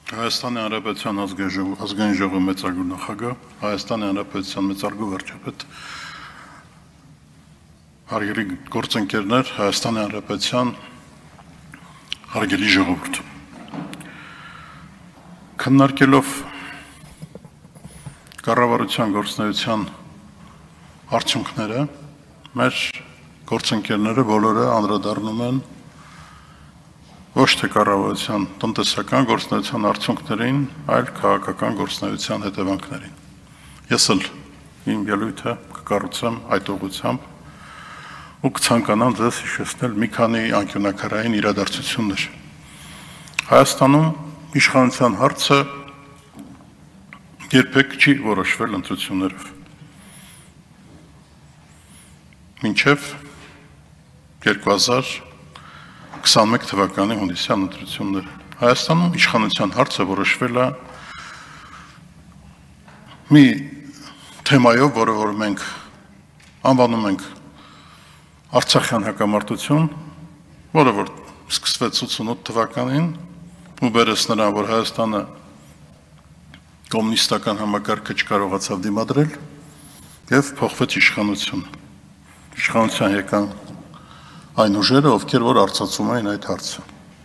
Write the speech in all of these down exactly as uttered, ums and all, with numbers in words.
Հայաստանի Հանրապետության ազգային ժողովի մեծարգո նախագահ, Հայաստանի Հանրապետության մեծարգո վարչապետ, հարգելի գործընկերներ, Հայաստանի Հանրապետության հարգելի ժողովուրդ։ Քննարկելով կառավարության գործունեության արդյունքները, մեր գործընկերները բոլորը անդրադառնում են ոչ թե կառավարության տնտեսական գործունեության արդյունքներին, այլ քաղաքական գործունեության հետևանքներին։ Ես էլ իմ ելույթը կկառուցեմ այդ ուղղությամբ ու կցանկանամ ձեզ հիշեցնել մի քանի անկյունաքարային իրադարձություններ։ Հայաստանում իշխանության հարցը երբեք չի որոշվել ընտրություններով։ Մինչև երկու հազար քսաներկու թվականի հունիսյան ընտրությունները։ Հայաստանում իշխանության հարցը որոշվել է մի թեմայով, որը որ մենք անվանում ենք Արցախյան հակամարտություն, որը որ սկսվեց ութսունութ թվականին ու բերեց նրան, որ Հայաստանը կոմունիստական համակարգը չկարողացավ դիմադրել եւ փոխվեց իշխանությունը։ Իշխանության եկան այն ուժերը, ովքեր որ արծացում էին այդ հարցը։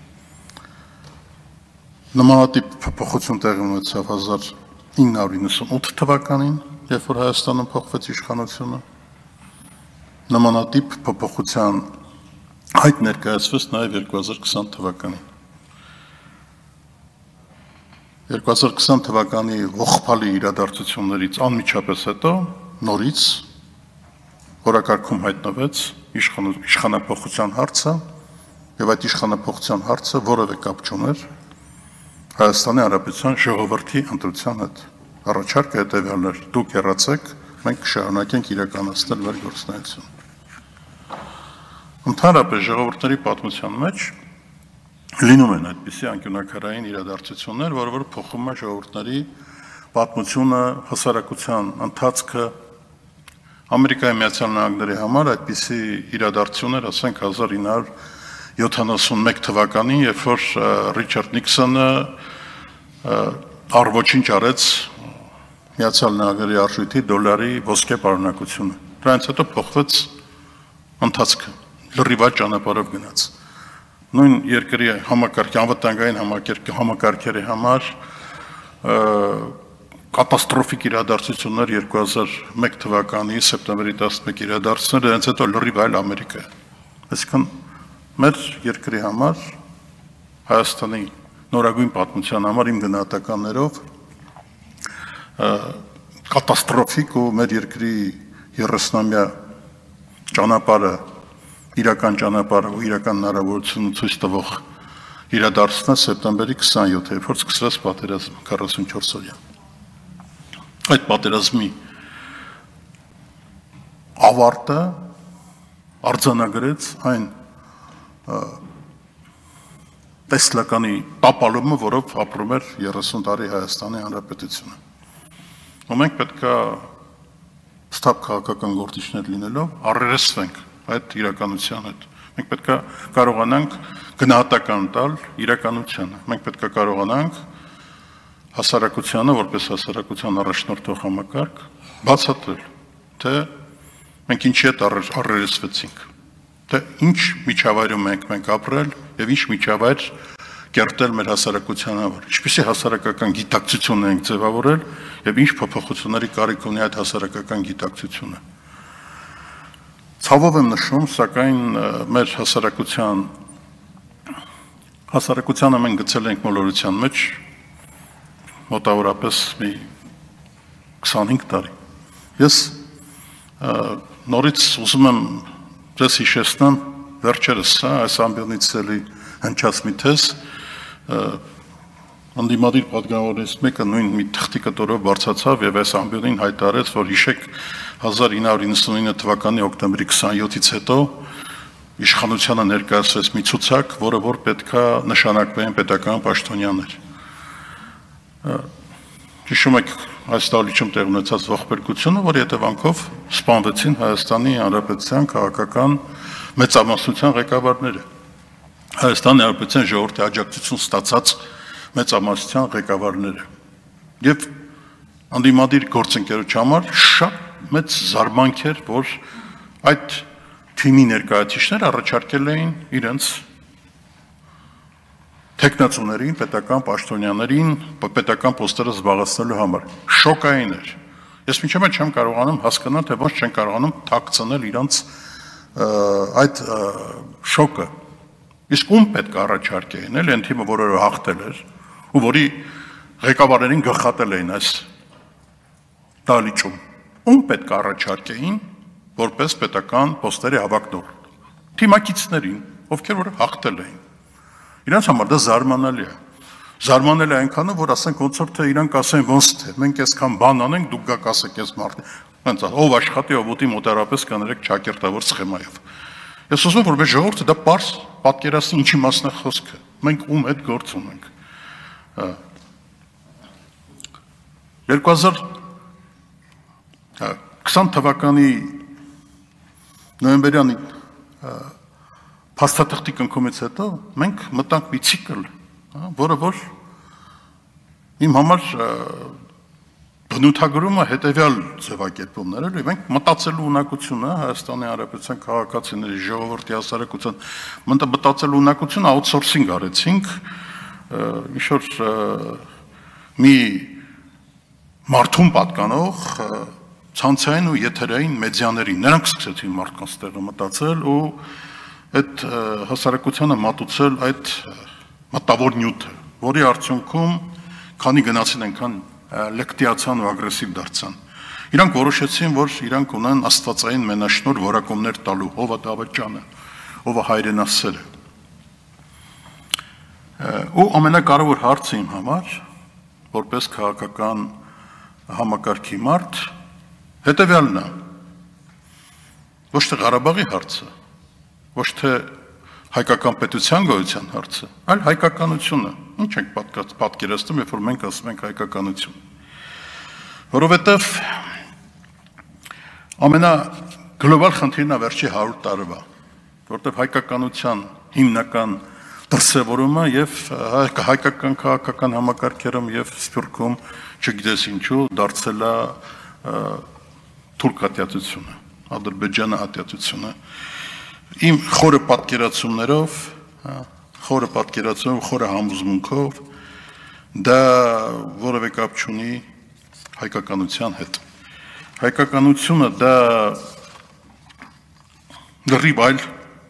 Նմանատիպ փոփոխություն տեղի ունեցավ հազար ինը հարյուր իննսունութ թվականին, երբ որ Հայաստանում փոխվեց իշխանությունը։ Նմանատիպ փոփոխության այդ ներկայացվեց նաև երկու հազար քսան թվականին։ երկու հազար քսան թվականի ողբալի իրադարձություններից անմիջապես հետո նորից օրակարգում հայտնվեց իշխանափոխության հարցը եւ այդ իշխանափոխության հարցը որևէ կապ չուներ Հայաստանի Հանրապետության ժողովրդի ընտրության հետ։ Առաջարկը հետեւյալն էր. դուք հեռացեք, մենք կշարունակենք իրականացնել մեր գործունեությունը։ Ընդհանրապես ժողովուրդների պատմության մեջ լինում են այդպիսի անկյունաքարային իրադարձություններ, որը որ փոխում է ժողովուրդների պատմությունը, հասարակության ընթացքը։ Ամերիկայի Միացյալ Նահանգների համար այդպիսի իրադարձություններ, ասենք հազար ինը հարյուր յոթանասունմեկ թվականին, երբ որ Ռիչարդ Նիքսոնը առոչինչ արեց Միացյալ Նահանգների արժույթի դոլարի ոսկե պարունակությունը։ Դրանից հետո փոխվեց ընթացքը, լրիվ այլ ճանապարհով գնաց։ Նույն երկրի համակարգի, անվտանգային համակարգերի համար կատաստրոֆիկ իրադարձություններ երկու հազար մեկ թվականի սեպտեմբերի տասնմեկի իրադարձությունները, դրանից հետո լրիվ այլ Ամերիկա է։ Այսինքն մեր երկրի համար, Հայաստանի նորագույն պատմության համար իմ գնահատականներով կատաստրոֆիկ ու մեր երկրի երեսնամյա ճանապարհը, իրական ճանապարհը ու իրական հնարավորությունը ցույց տվող իրադարձությունն սեպտեմբերի քսանյոթը, երբ որ սկսվեց պատերազմը քառասունչորս օրյա։ Այդ պատերազմի ավարտը արձանագրեց այն տեսլականի տապալումը, որով ապրում էր երեսուն տարի Հայաստանի Հանրապետությունը։ Ու մենք պետք է ստապ քաղաքական գործիչներ լինելով առերեսվենք այդ իրականության հետ։ Մենք պետք է կարողանանք գնահատական տալ իրականությանը։ Մենք պետք է կարողանանք հասարակությանը, որպես հասարակության առաջնորդող համակարգ, բացատրել, թե մենք ինչի հետ առերեսվեցինք, թե ինչ միջավայրում ենք մենք ապրել եւ ինչ միջավայր կերտել մեր հասարակության համար, ինչպիսի հասարակական գիտակցություն ենք ձևավորել եւ ինչ փոփոխությունների կարիք ունի այդ հասարակական գիտակցությունը։ Ցավով եմ նշում, սակայն մեր հասարակության հասարակությանը մենք գցել ենք մոլորության մեջ մոտավորապես մի քսանհինգ տարի։ Ես նորից ուզում եմ ձեզ հիշեցնեմ վերջերս այս ամբիոնից էլի հնչած մի թեզ, ընդդիմադիր պատգամավորներից մեկը նույն մի թղթի կտորով բարձրացավ եւ այս ամբիոնին հայտարարեց, որ հիշեք հազար ինը հարյուր իննսունինը թվականի օկտեմբերի քսանյոթից հետո իշխանությանը ներկայացվեց մի ցուցակ, որը որ պետքա նշանակվեն պետական պաշտոնյաներ։ Հիշում եք այս տարիչում տեղ ունեցած ողբերգությունը, որի հետևանքով սպանվեցին Հայաստանի Հանրապետության քաղաքական մեծամասնության ղեկավարները։ Հայաստանի Հանրապետության ժողովրդի աջակցություն ստացած մեծամասնության ղեկավարները։ Եվ անդիմադիր գործընկերոջ համար շատ մեծ զարմանք էր, որ այդ թիմի ներկայացուցիչները առաջարկել էին իրենց տեխնացուներին, պետական պաշտոնյաներին, պետական պոստերը զբաղեցնելու համար։ Շոկային էր։ Ես մինչև չեմ կարողանում հասկանալ, թե ոնց չեն կարողանում թաքցնել իրանց այդ շոկը։ Իսկ ում պետք է առաջարկեին, էլ այն թիմը, որը հաղթել էր, ու որի ղեկավարներին գլխատել էին այս դալիճում։ Ում պետք է առաջարկեին, որպես պետական պոստերի հավակնող։ Թիմակիցներին, ովքեր որ հաղթել էին։ Իրանց համար դա զարմանալի է։ Զարմանել է այնքանը, որ ասենք ոնց որ թե իրանք ասեն ոնց թե մենք այսքան բան անենք, դուք գաք ասեք այս մարդը։ Ոնց ով աշխատի, ով ուտի մոտարապես կներեք ճակերտավոր սխեմայով։ Ես ուզում եմ, որպես ժողովուրդը դա պարզ պատկերացնի ինչի մասն է խոսքը։ Մենք ում հետ գործ ունենք։ երկու հազար քսան թվականի նոյեմբերյան փաստաթղթի կնքումից հետո մենք մտանք մի ցիկլ, որը որ իմ համար բնութագրումը հետևյալ ձևակերպումներ էր, մենք մտածելու ունակությունը Հայաստանի Հանրապետության քաղաքացիների ժողովրդի հասարակության մտածելու ունակությունը outsourcing արեցինք, ինչ որ մի մարդուն պատկանող ցանցային ու եթերային մեդիաներին, նրանք սկսեցին մարդկանց տեղը մտածել ու այդ հասարակությանը մատուցել այդ մտավոր նյութը, որի արդյունքում քանի գնացին այնքան լեկտիացան ու ագրեսիվ դարձան։ Իրանք որոշեցին, որ իրանք ունեն աստվածային մենաշնոր որակումներ տալու, ով է դավաճանը, ով է հայրենասերը։ Ու ամենակարևոր հարցը իմ համար, որպես քաղաքական համակարգի մարդ, հետևյալն է, ոչ թե Ղարաբաղի հարցը, ոչ թե հայկական պետության գոյության հարցը, այլ հայկականությունը, ինչ ենք պատկերացնում, երբ որ մենք ասում ենք հայկականություն, որովհետև ամենագլոբալ խնդիրն է վերջի հարյուր տարվա, որտեղ հայկականության հիմնական դրսևորումը եւ հայկական քաղաքական համակարգերում եւ Սփյուռքում, չգիտես ինչու, դարձել է թուրք ատյացությունը, Ադրբեջանի ատյացությունը։ Իմ խորը պատկերացումներով, խորը պատկերացումով, խորը համոզմունքով դա որևէ կապ չունի հայկականության հետ։ Հայկականությունը դա լրիվ այլ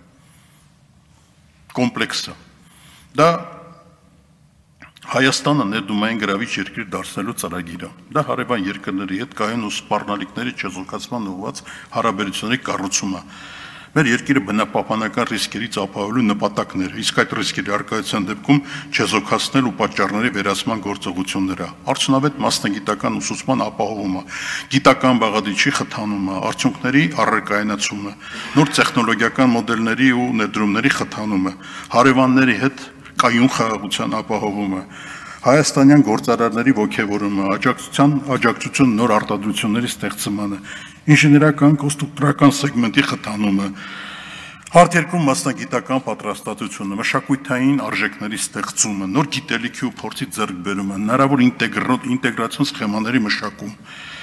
կոմպլեքս է։ Դա Հայաստանը ներդումային գրավիչ երկիր դարձնելու ծրագիրը։ Դա հարևան երկրների հետ կայուն ու սպառնալիքների չեզոքացման ուղղված հարաբերությունների կառուցումը։ Մեր երկիրը բնապահպանական ռիսկերից ապահովելու նպատակներ, իսկ այդ ռիսկերի առկայության դեպքում չեզոքացնել ու պատճառների վերացման գործողությունները, արդյունավետ մասնագիտական ուսուցման ապահովումը, գիտական բաղադրիչի խթանումը, արդյունքների առարկայնացումը, նոր տեխնոլոգիական մոդելների ու ներդրումների խթանումը, հարևանների հետ կայուն խաղաղության ապահովումը, հայաստանյան գործարարների ոգևորումը, աջակցության աջակցություն նոր արտադրությունների ստեղծմանը, ինժեներական կոնստրուկտորական սեգմենտի խթանումը, արտերկրում մասնագիտական պատրաստվածությունը, մշակութային արժեքների ստեղծումը, նոր գիտելիքի ու փորձի ձեռքբերումը, հնարավոր ինտեգրացիոն սխեմաների մշակում։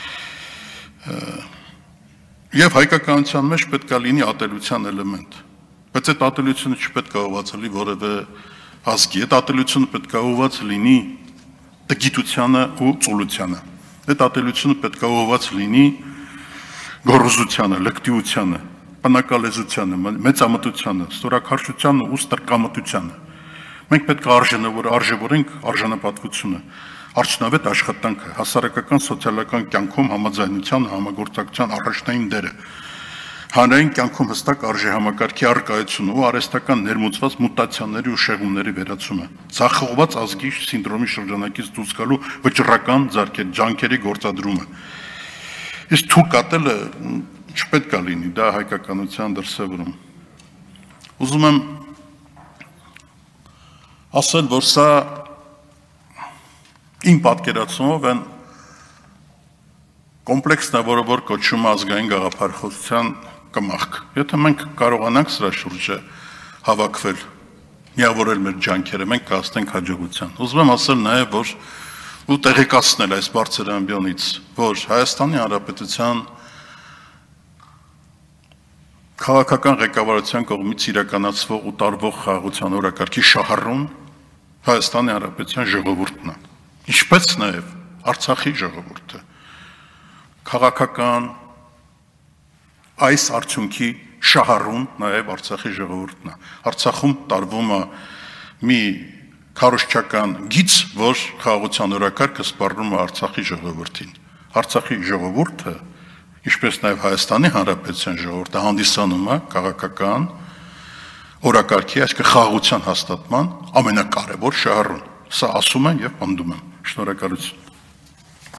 Եվ հայկականության մեջ պետք է լինի ատելության էլեմենտ, բայց այդ ատելությունը չպետք է ուղղված լինի որևէ ազգի, այդ ատելությունը պետք է ուղղված լինի տգիտությանը ու ծուլությանը, այդ ատելությունը պետք է ուղղված լինի գոռոզությանը, լկտիությանը, բնակալեզությանը, մեծամտությանը, ստորաքարշությանը ու ստրկամտությանը։ Մենք պետք է արժևորենք արժանապատվությունը, արդյունավետ աշխատանքը, հասարակական սոցիալական կյանքում համաձայնության, համագործակցության առաջնային դերը, հանրային կյանքում հստակ արժեհամակարգի առկայությունը ու արհեստական ներմուծված մուտացիաների ու շեղումների վերացումը, ցախողված ազգի սինդրոմի շրջանակից դուրս գալու վճռական ջանքերի գործադրումը։ Իսկ թուրք ատելը չպետք է լինի, դա հայկականության դրսևորում։ Ուզում եմ ասել, որ սա իմ պատկերացումով են կոմպլեքսն է, որը որ կոչվում է ազգային գաղափարախոսության կմախք։ Եթե մենք կարողանանք սրա շուրջը հավաքվել, միավորել մեր ջանքերը, մենք կհասնենք հաջողության։ Ուզում եմ ասել նաև, որ ու տեղեկացնել այս բարձր ամբիոնից, որ Հայաստանի Հանրապետության քաղաքական ղեկավարության կողմից իրականացվող ու տարվող խաղաղության օրակարգի շահառուն Հայաստանի Հանրապետության ժողովուրդն է, ինչպես նաև Արցախի ժողովուրդը, քաղաքական այս արդյունքի շահառուն նաև Արցախի ժողովուրդն է։ Արցախում տարվում է մի քարոզչական գիծ, որ խաղաղության օրակարգը սպառնում է Արցախի ժողովրդին։ Արցախի ժողովուրդը, ինչպես նաև Հայաստանի Հանրապետության ժողովուրդը հանդիսանում է քաղաքական օրակարգի, այսինքն խաղաղության հաստատման ամենակարևոր շահառուն։ Սա ասում եմ եւ պնդում եմ։ Շնորհակալություն։